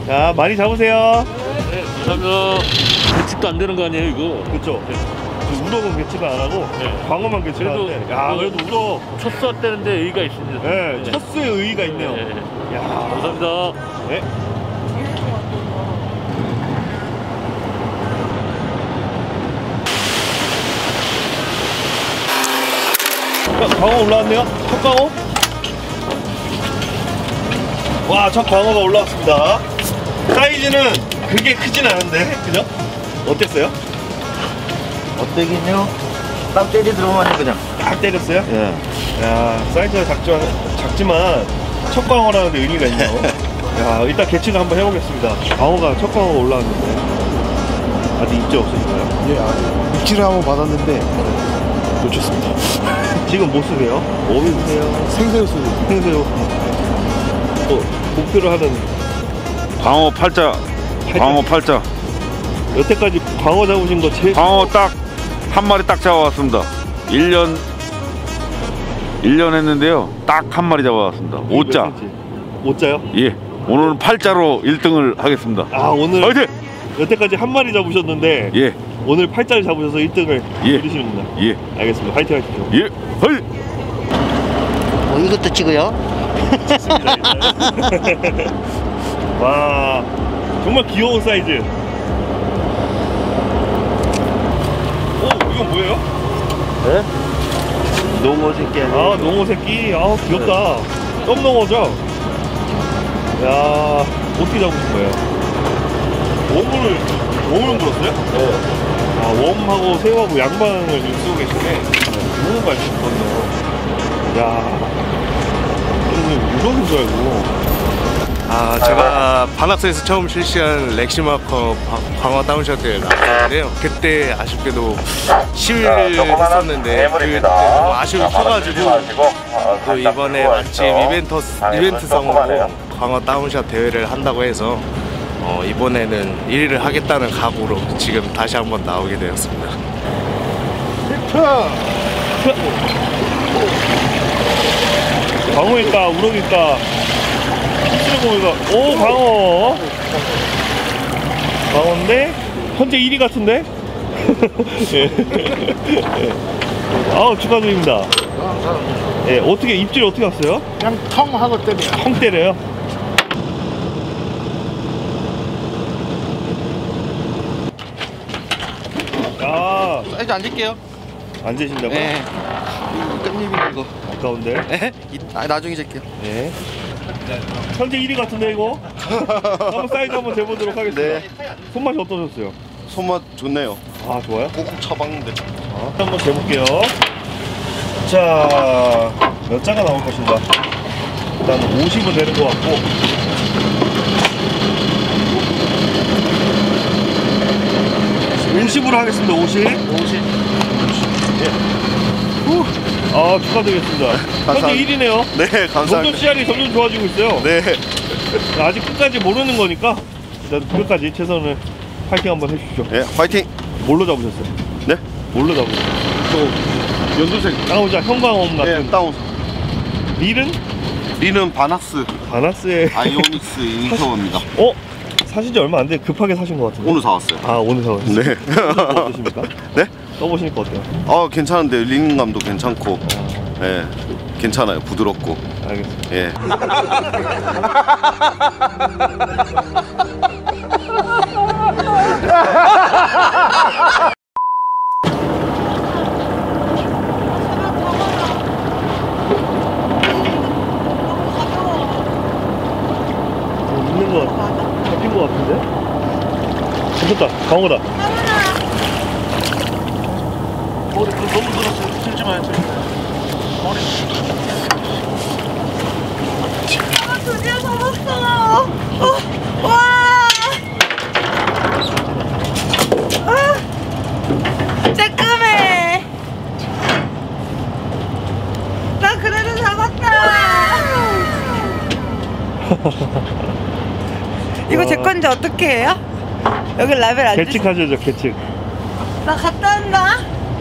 자, 많이 잡으세요. 네, 감사합니다. 배측도 안 되는 거 아니에요, 이거? 그쵸? 네. 우럭은 개측을 안 하고 광어만 개측을 하는데, 야, 그래도 우럭 첫 쐈다는데 의의가 있습니다. 네, 첫 수에 의의가 있네요. 네. 야, 감사합니다. 네. 광어 올라왔네요. 첫 광어. 와, 첫 광어가 올라왔습니다. 사이즈는 그게 크진 않은데, 그죠? 어땠어요? 어때긴요? 딱 때리더만 그냥. 딱 때렸어요? 예. 야, 사이즈가 작지만 첫 광어라는데 의미가 있네요. 야, 일단 개측을 한번 해보겠습니다. 광어가 첫 광어가 올라왔는데 아직 입질 없으신가요? 예, 입질을 한번 받았는데 놓쳤습니다. 지금 뭐 쓰세요? 어디 쓰세요? 생새우 쓰고. 생새우. 목표를 하는 광어 팔자. 광어 팔자. 여태까지 광어 잡으신 거 제일 광어 딱 한 마리 딱 잡아왔습니다. 1년 했는데요. 딱 한 마리 잡아왔습니다. 5자. 5자요? 예. 오늘은 8자로 1등을 하겠습니다. 아, 오늘 화이팅! 여태까지 한 마리 잡으셨는데 예. 오늘 8자를 잡으셔서 1등을 예. 누리시는구나. 예. 알겠습니다. 화이팅 하십시오. 예. 화이팅! 이것도 찍어요? 좋습니다. 와, 정말 귀여운 사이즈. 오, 이건 뭐예요? 네? 농어 새끼 아니에요? 아, 농어 새끼. 아, 귀엽다. 썸농어죠? 야, 어떻게 잡으신 거예요? 웜을 물었어요? 네. 아, 웜하고 새우하고 양방을 지금 쓰고 계신데 너무 맛있거든요. 야, 우럭인 줄 알고. 아, 제가 반학서에서 처음 실시한 렉시마커 광어 다운샷을 나왔는데요. 그때 아쉽게도 10일 했었는데 그때 너무 아쉬움이 커가지고 또 이번에 마침 이벤트성으로 광어 다운샷 대회를 한다고 해서 이번에는 1위를 하겠다는 각오로 지금 다시 한번 나오게 되었습니다. 광어일까 우럭일까 보니까 오, 광어. 광어인데 현재 1위 같은데? 예. 아우, 축하드립니다. 예, 어떻게 입질 어떻게 왔어요? 그냥 텅 하고 때려요. 텅 때려요? 야, 사이즈 앉을게요. 앉으신다고요? 네. 끝입니다 이거. 아까운데? 네? 나중에 재게요. 네. 현재 1위 같은데 이거? 한번 사이즈 한번 재보도록 하겠습니다. 손맛이 어떠셨어요? 손맛 좋네요. 아, 좋아요? 꾹꾹 쳐박는데. 한번 재볼게요. 자, 몇 자가 나올 것인가? 일단 50은 되는 것 같고, 50으로 하겠습니다. 50. 예. 아, 축하드리겠습니다. 현재 1위네요. 네, 점점 감사합니다. 씨알이 점점 좋아지고 있어요. 네. 아직 끝까지 모르는 거니까 일단 끝까지 최선을 파이팅 한번 해주십시오. 예, 화이팅. 뭘로 잡으셨어요? 네? 뭘로 잡으셨어요? 또 연두색. 따오자 형광엄 같은. 네, 다운. 릴은? 리는 바낙스 바나스의 아이오닉스 인서입니다. 사신 지 얼마 안 돼 급하게 사신 것 같은데. 오늘 사왔어요. 아, 오늘 사왔어요? 네. 어떠십니까? 네? 써보시니까 어때요? 괜찮은데 링감도 괜찮고, 예, 괜찮아요. 부드럽고. 알겠습니다. 예. 있는 거 잡힌 거 같은데? 잡혔다. 광어다. 머리 너무 들었어요. 들지 마요. 드디어 잡았어. 와. 쬐끔해. 나 그래도 잡았다. 이거 제 건지 어떻게 해요? 여기 라벨 안 개측하죠, 저 개측. 나 갔다 온다.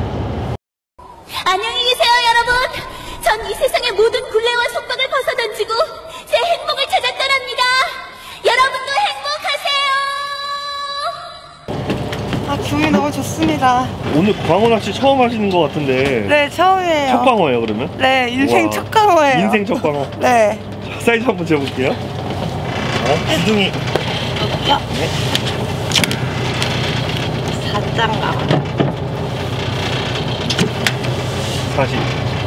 안녕히 계세요, 여러분. 전 이 세상의 모든 굴레와 속박을 벗어던지고 제 행복을 찾아 떠납니다. 여러분도 행복하세요. 반갑습니다. 오늘 광어 낚시 처음 하시는 것 같은데. 네, 처음이에요. 첫 광어예요, 그러면? 네, 인생 우와. 첫 광어예요. 인생 첫 광어. 네. 자, 사이즈 한번 재볼게요. 기둥이. 네. 4장갑. 40.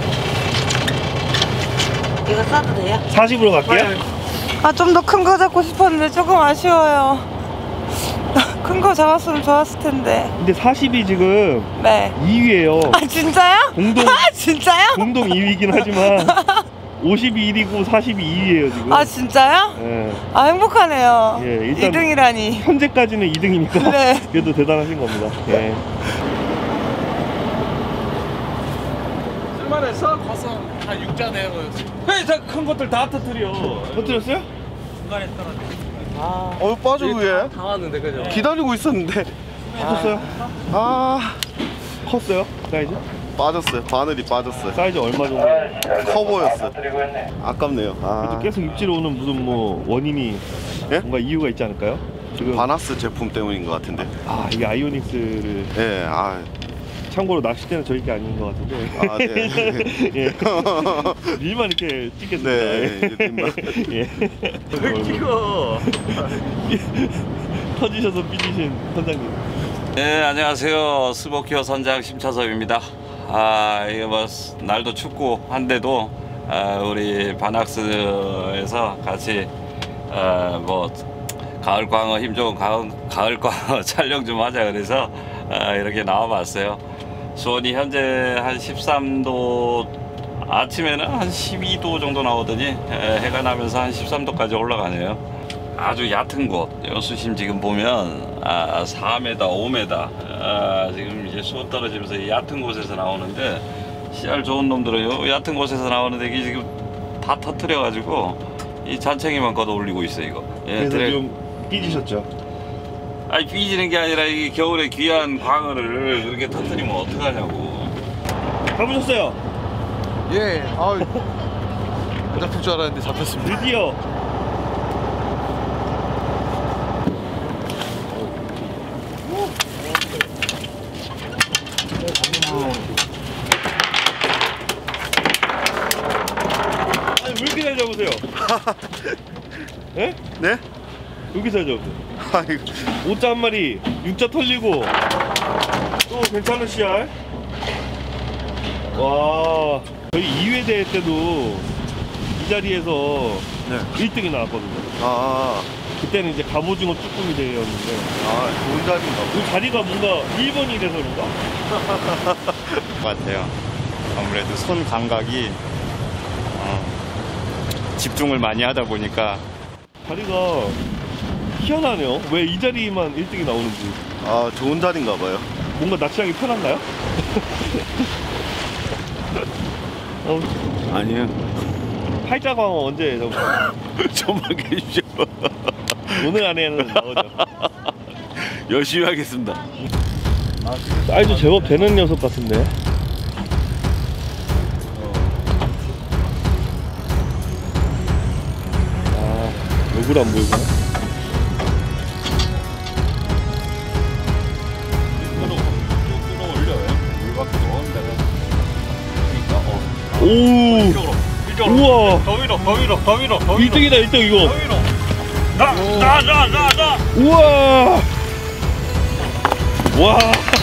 이거 써도 돼요? 40으로 갈게요. 아, 좀 더 큰 거 잡고 싶었는데 조금 아쉬워요. 큰 거 잡았으면 좋았을 텐데. 근데 40이 지금 네. 2위예요. 아, 진짜요? 공동- 아, 진짜요? 공동 2위긴 하지만 50이 1위고 40이 2위예요, 지금. 아, 진짜요? 예. 아, 행복하네요. 예, 일단 2등이라니. 현재까지는 2등이니까 네. 그래도 대단하신 겁니다. 예. 쓸만해서 가서 한 6잔 해요. 큰 것들 다 터뜨려. 터뜨렸어요? 빠져 위에. 다 왔는데 그죠? 기다리고 있었는데. 컸어요? 아, 컸어요? 사이즈? 빠졌어요. 바늘이 빠졌어요. 사이즈 얼마 정도? 커 보였어. 아깝네요. 그래도 아, 계속 입질 오는 무슨 뭐 원인이 예? 뭔가 이유가 있지 않을까요? 지금 바낙스 제품 때문인 것 같은데. 아 이게 아이오닉스를 예, 아, 참고로 낚싯대는 저희 게 아닌 것 같은데 아, 네. 예. 일만 이렇게 찍겠습니다. 네, 일만. 예. 왜 찍어? 터지셔서 삐지신 선장님. 네, 안녕하세요. 스모키어 선장 심차섭입니다. 이게 뭐 날도 춥고 한데도 우리 바낙스에서 같이 뭐 가을 광어 힘 좋은 가을 광어 촬영 좀 하자 그래서 이렇게 나와봤어요. 수온이 현재 한 13도, 아침에는 한 12도 정도 나오더니 해가 나면서 한 13도까지 올라가네요. 아주 얕은 곳, 여수심 지금 보면 4m, 5m 지금 이제 수온 떨어지면서 이 얕은 곳에서 나오는데, 씨알 좋은 놈들은 요 얕은 곳에서 나오는데 이게 지금 다 터트려가지고 이 잔챙이만 걷어 올리고 있어 이거. 예, 그래서 좀 삐지셨죠? 아니 삐지는 게 아니라 이 겨울에 귀한 광어를 그렇게 터트리면 어떡하냐고. 잡으셨어요? 예. 아, 안 잡힐 줄 알았는데 잡혔습니다. 드디어. 아니 왜 이렇게 잘 잡으세요? 예? 네? 왜 이렇게 잘 잡으세요? 아이고. 5자 한 마리, 6자 털리고 또 괜찮은 씨알. 와, 저희 2회 대회 때도 이 자리에서 1등이 나왔거든요. 아, 그때는 이제 갑오징어 쭈꾸미 대회였는데 좋은 자리인가 그 자리가 뭔가 1번이 돼서 그런가? 것 같아요. 아무래도 손 감각이 집중을 많이 하다 보니까 자리가 희한하네요. 왜 이 자리만 1등이 나오는지. 아, 좋은 자리인가 봐요. 뭔가 낚시하기 편한가요? 아니요. 팔자광어 언제 잡으세요? 좀만 계십시오. 오늘 안에는 나오죠. 열심히 하겠습니다. 사이즈 제법 되는 녀석 같은데. 얼굴 안 보이구나. 오, 우와. 더 위로, 더 위로, 더 위로, 더 위로. 1등이다 1등 이거. 더 위로. 나. 우와. 와.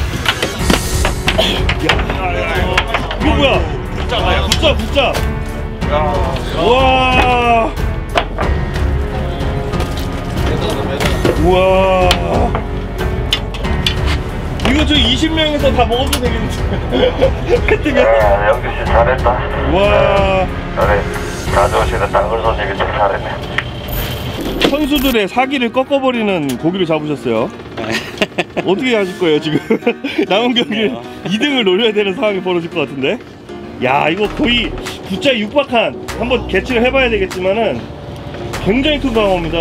이거 뭐야? 굿자. 와. 우와. 이거 저 20명에서 다 먹어도 되겠는데. 야, 영규 씨 잘했다. 와. 그래, 가져오시는 땅굴 소식이 좀 잘했네. 선수들의 사기를 꺾어버리는 고기를 잡으셨어요. 어떻게 하실 거예요 지금? 남은 경기 2등을 노려야 되는 상황이 벌어질 것 같은데. 야, 이거 거의 굿자 육박한, 한번 개치를 해봐야 되겠지만은 굉장히 큰 광어입니다.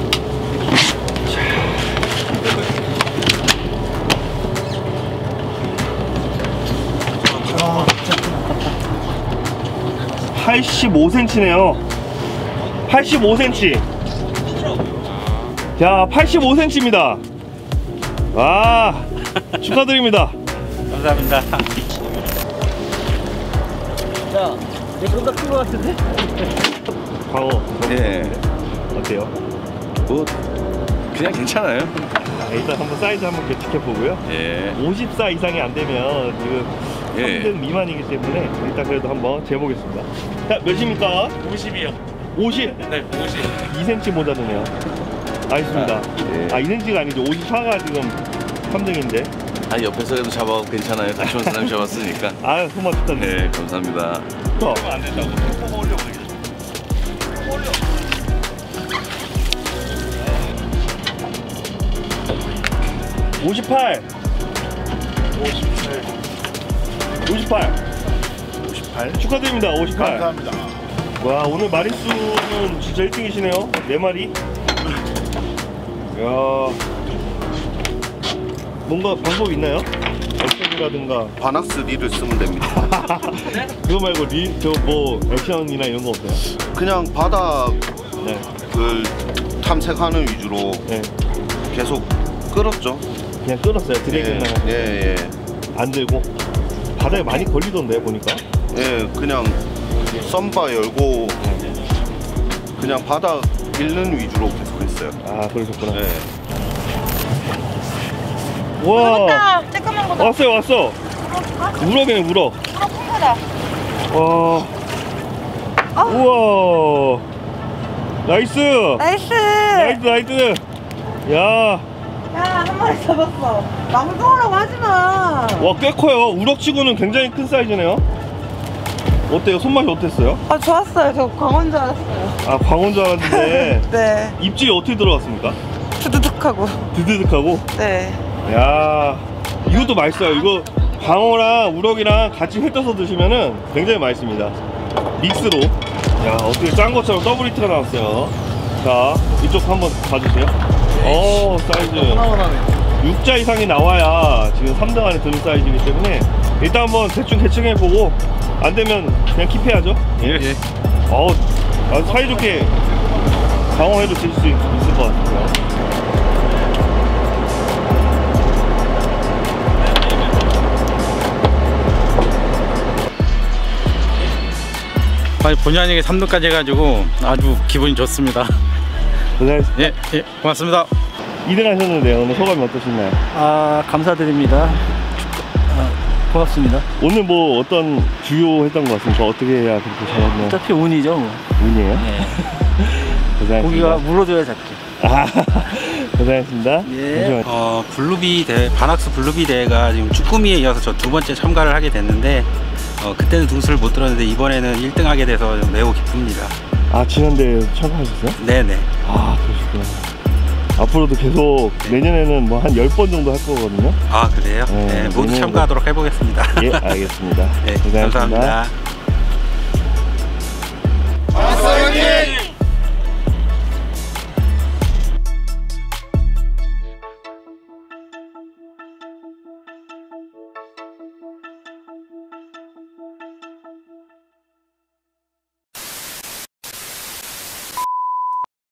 85cm네요. 85cm. 야, 85cm입니다. 와. 축하드립니다. 감사합니다. 야, 얘보다 큰 거 같은데? 광어. 예. 어때요? 뭐 그냥 괜찮아요. 일단 한번 사이즈 한번 계측해 보고요. 예. 54 이상이 안 되면 지금 예. 3등 미만이기 때문에 일단 그래도 한번 재보겠습니다. 자, 몇입니까? 50이요. 50? 네, 50. 2cm 모자르네요. 알겠습니다. 예. 2cm가 아니죠. 54가 지금 3등인데. 아 옆에서라도 잡아도 괜찮아요. 같이 온 사람이 잡았으니까. 아, 정말 축하드립니다. 네, 감사합니다. 안 된다고. 톡 올려 버리겠어. 톡 올려. 58. 58. 축하드립니다. 58. 감사합니다. 와, 오늘 마리수는 진짜 1등이시네요. 4마리. 이야. 뭔가 방법 있나요? 액션이라든가. 바낙스 릴을 쓰면 됩니다. 그거 말고 뭐 액션이나 이런 거 없어요? 그냥 바닥을 네. 탐색하는 위주로 네. 계속 끌었죠. 그냥 끌었어요. 드래그만. 예. 안 들고. 바닥에 많이 걸리던데 보니까. 예, 그냥 썸바 열고 그냥 바닥 잃는 위주로 계속 했어요. 아, 그러셨구나. 예. 와. 쬐끄만 거다. 왔어. 우럭이네, 우럭. 큰 거다. 와. 우와. 나이스. 나이스. 나이스. 야. 야, 한 마리 잡았어. 낭송하라고 하지 마. 와, 꽤 커요. 우럭치고는 굉장히 큰 사이즈네요. 어때요? 손맛이 어땠어요? 아, 좋았어요. 저 광어인 줄 알았어요. 아, 광어인 줄 알았는데 네. 입질이 어떻게 들어갔습니까? 두두둑하고. 드드득하고. 네. 야, 이것도 맛있어요. 이거 광어랑 우럭이랑 같이 회 떠서 드시면은 굉장히 맛있습니다. 믹스로. 야, 어떻게 짠 것처럼 더블 히트가 나왔어요. 자, 이쪽 한번 봐주세요. 오, 사이즈 6자 이상이 나와야 지금 3등 안에 드는 사이즈이기 때문에 일단 한번 대충 계층해보고 안되면 그냥 킵해야죠. 예. 아주 사이좋게 광어회도 드실 수 있을 것 같아요. 본의 아니게 3등까지 해가지고 아주 기분이 좋습니다. 고생하셨습니다. 예, 고맙습니다. 2등 하셨는데 오늘 소감이 어떠신가요? 아, 감사드립니다. 고맙습니다. 오늘 뭐 어떤 주요했던 것 같습니까? 어떻게 해야 그렇게 잡았나요? 어차피 운이죠, 뭐. 운이에요? 네. 고생하셨습니다. 고기가 물어줘야 잡지. 아, 고생하셨습니다. 예. 블루비 대회, 바낙스 블루비 대회가 지금 쭈꾸미에 이어서 저 2번째 참가를 하게 됐는데 그때는 등수를 못 들었는데 이번에는 1등 하게 돼서 매우 기쁩니다. 아, 지난대에 참가하셨어요? 네네. 아, 그러시구나. 앞으로도 계속 내년에는 뭐 한 10번 정도 할 거거든요. 아, 그래요? 네, 네, 모두 내년에도- 참가하도록 해보겠습니다. 예, 알겠습니다. 네, 고생하셨습니다. 감사합니다.